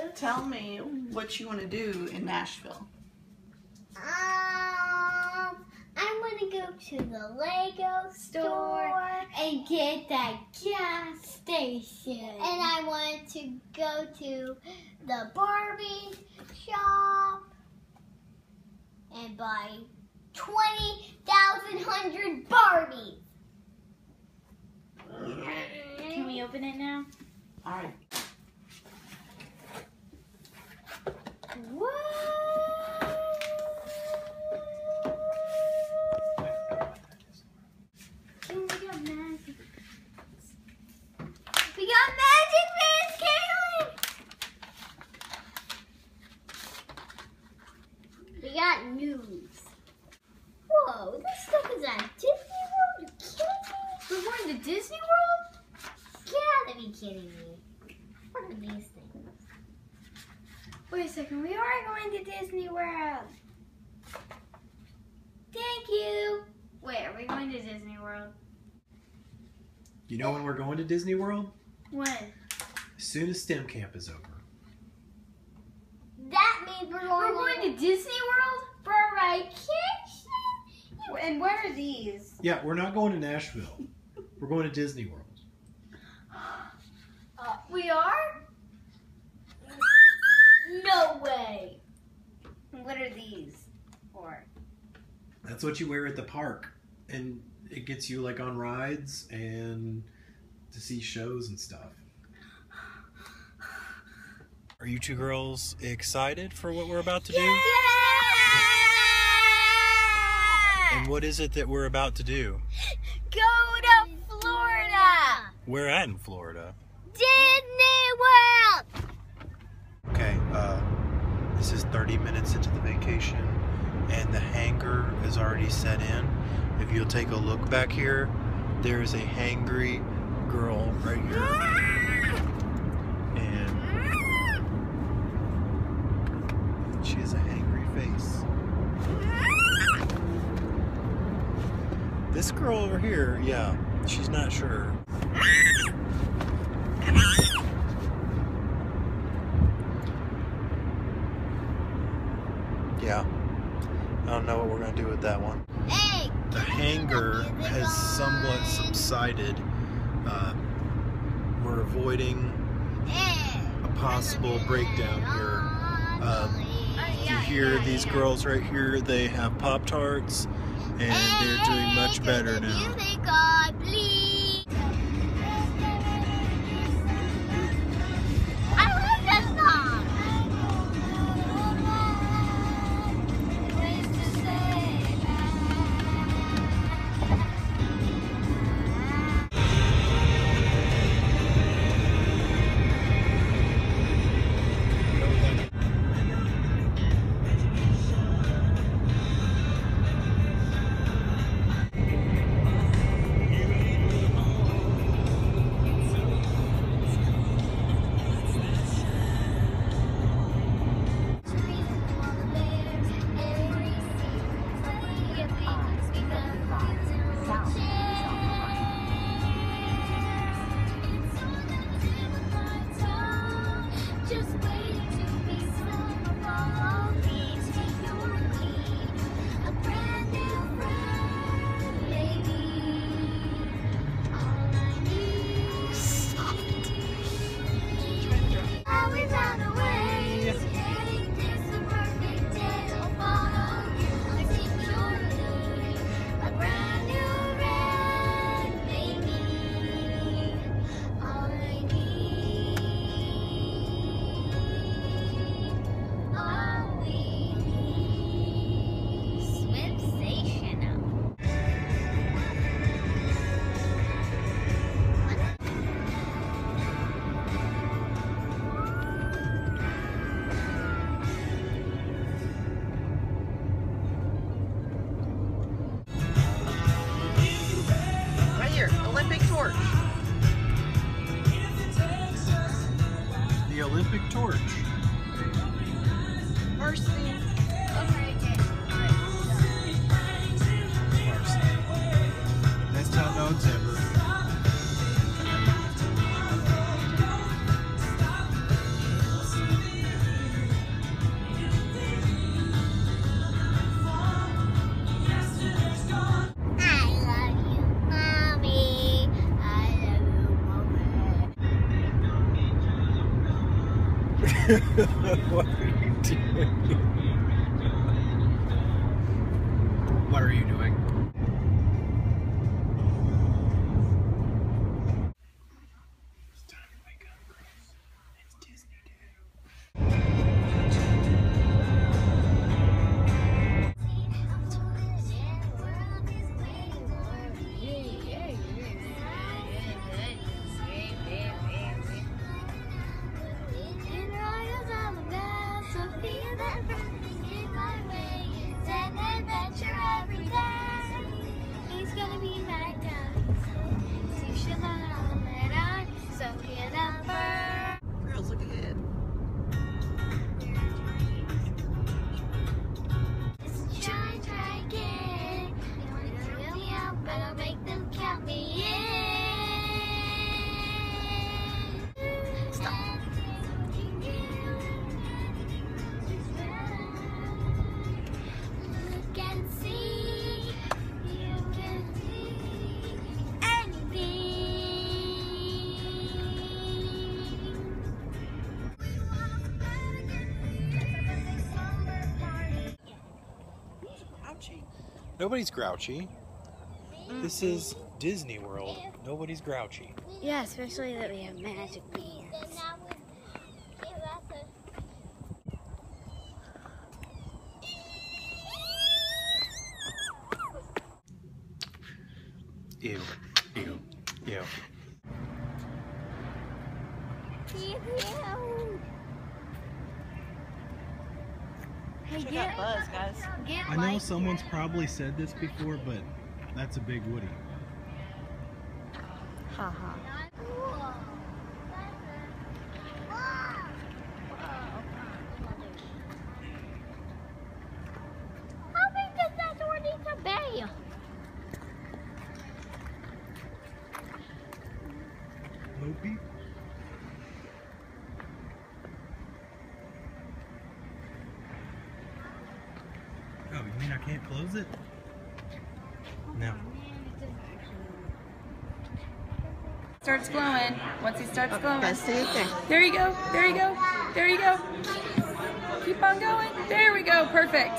tell me what you want to do in Nashville. I want to go to the Lego store and get that gas station. And I want to go to the Barbie shop and buy 20,100 Barbies. Can we open it now? All right. What? We got magic bands, Caitlin! We got news. Whoa, this stuff is at Disney World? You kidding me? We're going to Disney World? You gotta be kidding me. What are these things? Wait a second, we are going to Disney World. Thank you. Wait, are we going to Disney World? You know when we're going to Disney World? When? As soon as STEM camp is over. That means we're going to Disney World for a vacation? And what are these? Yeah, we're not going to Nashville. We're going to Disney World. We are? No way. What are these for? That's what you wear at the park. And it gets you like on rides and to see shows and stuff. Are you two girls excited for what we're about to do? Yeah! And what is it that we're about to do? Go to Florida! We're at in Florida. Disney World! Okay, this is 30 minutes into the vacation and the hangar is already set in. If you'll take a look back here, there is a hangry girl right here. And she has a hangry face. This girl over here, yeah, she's not sure. Yeah, I don't know what we're going to do with that one. Hey! The hangar has somewhat subsided. We're avoiding a possible breakdown here. You hear these girls right here, they have Pop-Tarts, and they're doing much better now. I love that song! The Olympic torch. Varsity. Best hot dogs ever. What are you doing? What are you doing? It's time to wake up, Chris. It's Disney Day. He's gonna be my dog. So you should all let on. So get up. Girls, look ahead. Try again. You wanna throw me out, but I'll make them count me in. Stop. Look and see. You can see anything. Ouchie. Nobody's grouchy. This is Disney World. Nobody's grouchy. Yeah, especially that we have magic beans. Then I would give us a Ew. Ew. Ew. Hey, Check out Buzz, guys. get I know someone's probably said this before, but that's a big Woody. Haha. How big does that door need to be? Loopy? Oh, you mean I can't close it? No. Starts glowing. Once he starts glowing. Guys, stay right there. There you go. There you go. There you go. Keep on going. There we go. Perfect.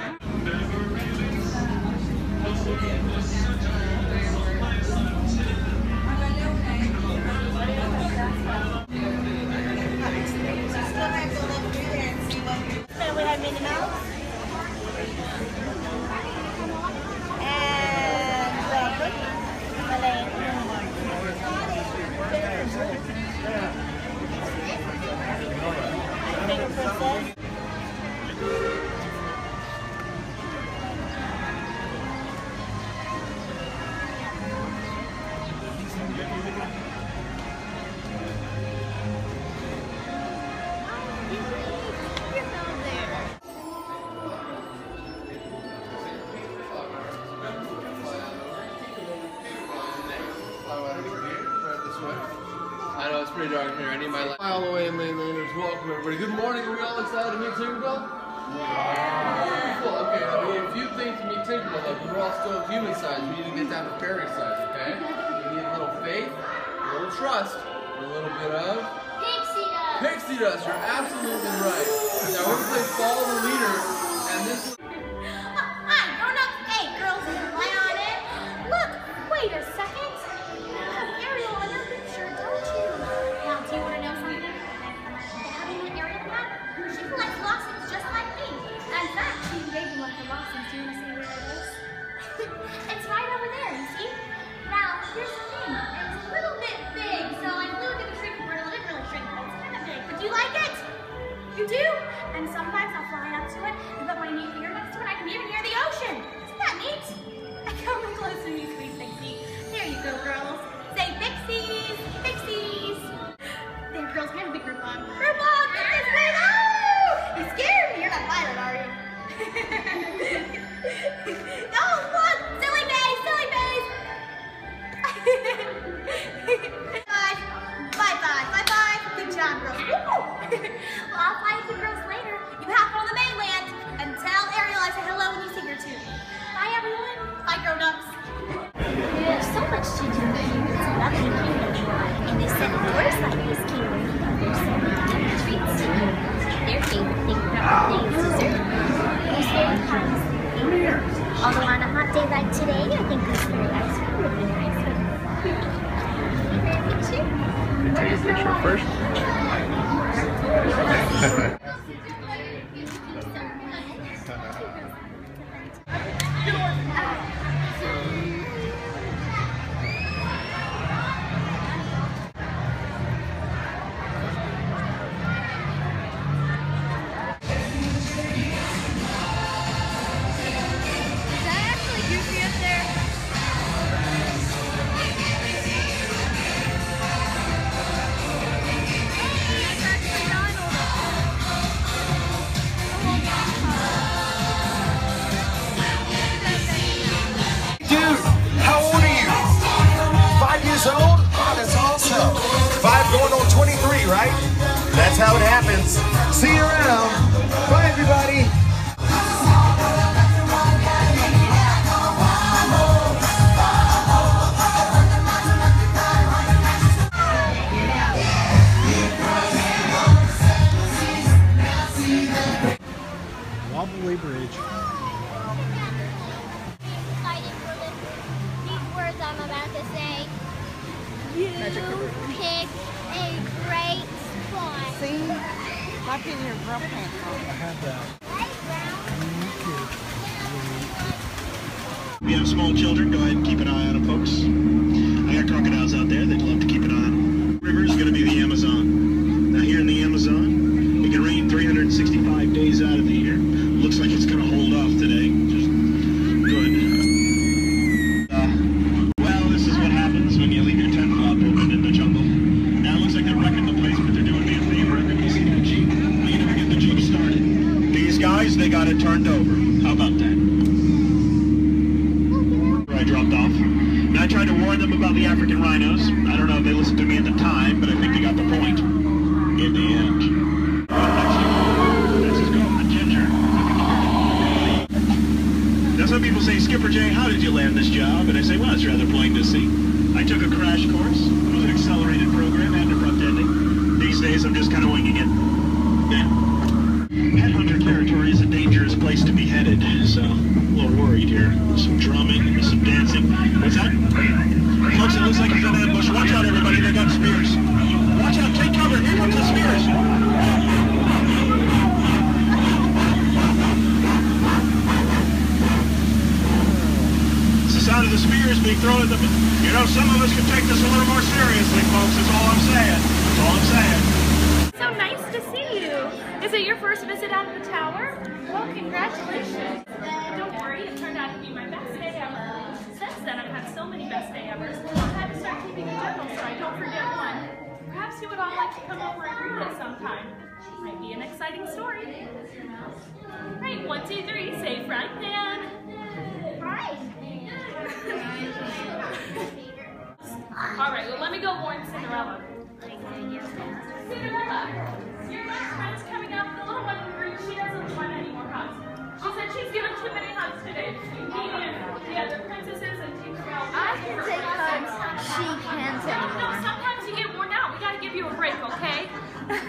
We have Minnie Mouse. I know it's pretty dark here. I need my light. All the way in Mainlanders. Welcome, everybody. Good morning. Are we all excited to meet Tinkerbell? Yeah. Cool. Okay. I mean, a few things to meet Tinkerbell. Like we're all still human size. We need to get down to fairy size. Okay. We need a little faith, a little trust, and a little bit of Pixie dust. pixie dust. You're absolutely right. Now we're gonna play Follow the Leader, and this. Hi, grown-ups. Hey, girls, play on it. Look, wait a second. You have Ariel on your picture, don't you? Now, do you want to know something? How do you know Ariel that? She collects blossoms just like me. In fact, she gave me one of the blossoms. Do you want to see where it is? It's right over there, you see? Now, here's the thing. It's a little bit big, so I flew into the shrink board. It didn't really shrink, but it's kind of big. But do you like it? You do? And sometimes I'll fly up to it and put my neat ear next to it. I can even hear the ocean. Isn't that neat? Come close to me, sweet Pixie. There you go, girls. Say pixies, pixies. There, girls, we have a big group on. Group on, get this way. Oh! You scared me. You're not violent, are you? Oh, look! Silly bays, silly bays. Bye. Bye-bye, bye-bye. Good job, girls. Woo! Well, I'll fly with you girls later. You have fun on the mainland. And tell Ariel I say hello when you see her too. Bye, everyone. Bye, grown-ups. There's so much to do here. It's nothing new. And they said tourists like this came with there's so many treats to Dude, how old are you? 5 years old? Oh, that's awesome. 5 going on 23, right? That's how it happens. See you around. Bye, everybody. Wobbly Bridge. Excited for these words I'm about to say. You picked a great spot. See? I put your real pants on. I have that. We have small children, go ahead and keep an eye on them, folks. I got crocodiles out there, they'd love to keep an eye on them. River is going to be the Amazon. Now here in the Amazon, it can rain 365 days out of the year. Looks like it's going to hold off today, just good. Well, this is what happens when you leave your tent flap open in the jungle. Now it looks like they're wrecking the place, but they're doing me a favor. Every you see that Jeep, well, you never get the Jeep started. These guys, they got it turned over. How about that? I dropped off. And I tried to warn them about the African rhinos. I don't know if they listened to me at the time, but I think they got the point. In the end. That's his girlfriend, Ginger. Now some people say, Skipper Jay, how did you land this job? And I say, well, it's rather plain to see. I took a crash course. It was an accelerated program and abrupt ending. These days, I'm just kind of winging it. Yeah. Headhunter territory is a dangerous place to be headed, so I'm a little worried here. There's some drumming, there's some dancing. What's that? Folks, it looks like it's an ambush. Watch out, everybody, they got spears. Watch out, take cover, here comes the spears. It's the sound of the spears being thrown at them. You know, some of us can take this a little more seriously, folks, that's all I'm saying. That's all I'm saying. So nice to see you. Is it your first visit out of the tower? Well, congratulations. Don't worry, it turned out to be my best day ever. Since then, I've had so many best day evers. I've had to start keeping a journal so I don't forget one. Perhaps you would all like to come over and read it sometime. Might be an exciting story. Right, 1, 2, 3, say frying pan. All right, well, let me go warn Cinderella. Cinderella, your best friend's coming up. The little one in the room, she doesn't want any more hugs. She said she's given too many hugs today. Between me and the other princesses and Tinkerbell. I can take hugs. She can't take No, sometimes you get worn out. We gotta give you a break, okay?